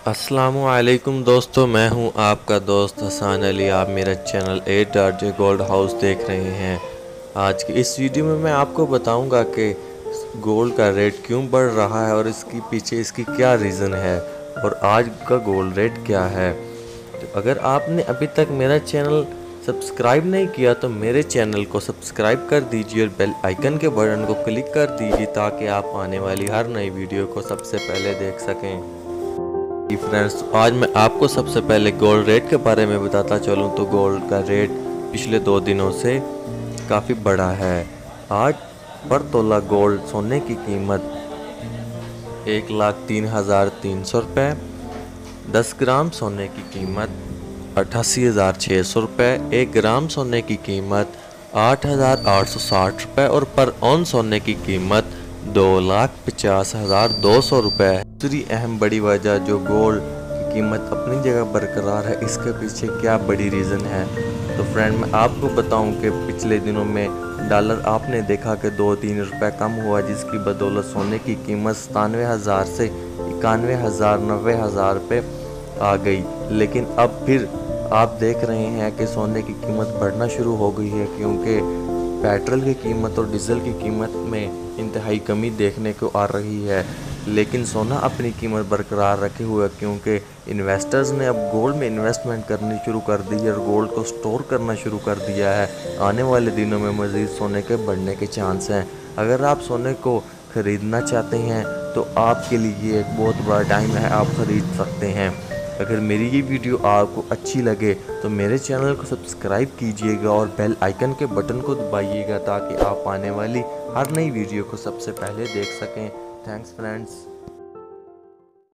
अस्सलामुअलैकुम दोस्तों, मैं हूं आपका दोस्त हसन अली। आप मेरा चैनल A.J गोल्ड हाउस देख रहे हैं। आज की इस वीडियो में मैं आपको बताऊंगा कि गोल्ड का रेट क्यों बढ़ रहा है और इसके पीछे इसकी क्या रीज़न है और आज का गोल्ड रेट क्या है। तो अगर आपने अभी तक मेरा चैनल सब्सक्राइब नहीं किया तो मेरे चैनल को सब्सक्राइब कर दीजिए और बेल आइकन के बटन को क्लिक कर दीजिए ताकि आप आने वाली हर नई वीडियो को सबसे पहले देख सकें। फ्रेंड्स, आज मैं आपको सबसे पहले गोल्ड रेट के बारे में बताता चलूँ तो गोल्ड का रेट पिछले 2 दिनों से काफ़ी बढ़ा है। आज पर तोला गोल्ड सोने की कीमत 1,03,300 रुपये, 10 ग्राम सोने की कीमत 88,600 रुपये, 1 ग्राम सोने की कीमत 8,860 रुपये और पर ऑन सोने की कीमत 2,50,200 रुपये। दूसरी अहम बड़ी वजह जो गोल्ड की कीमत अपनी जगह बरकरार है, इसके पीछे क्या बड़ी रीज़न है। तो फ्रेंड, मैं आपको बताऊं कि पिछले दिनों में डॉलर आपने देखा कि 2-3 रुपये कम हुआ, जिसकी बदौलत सोने की कीमत 97,000 से 91,000 90,000 रुपये आ गई। लेकिन अब फिर आप देख रहे हैं कि सोने की कीमत बढ़ना शुरू हो गई है, क्योंकि पेट्रोल की कीमत और डीजल की कीमत में इंतहाई कमी देखने को आ रही है। लेकिन सोना अपनी कीमत बरकरार रखे हुए, क्योंकि इन्वेस्टर्स ने अब गोल्ड में इन्वेस्टमेंट करनी शुरू कर दी है और गोल्ड को स्टोर करना शुरू कर दिया है। आने वाले दिनों में मज़ीद सोने के बढ़ने के चांस हैं। अगर आप सोने को ख़रीदना चाहते हैं तो आपके लिए एक बहुत बड़ा टाइम है, आप ख़रीद सकते हैं। अगर मेरी ये वीडियो आपको अच्छी लगे तो मेरे चैनल को सब्सक्राइब कीजिएगा और बेल आइकन के बटन को दबाइएगा ताकि आप आने वाली हर नई वीडियो को सबसे पहले देख सकें। Thanks friends.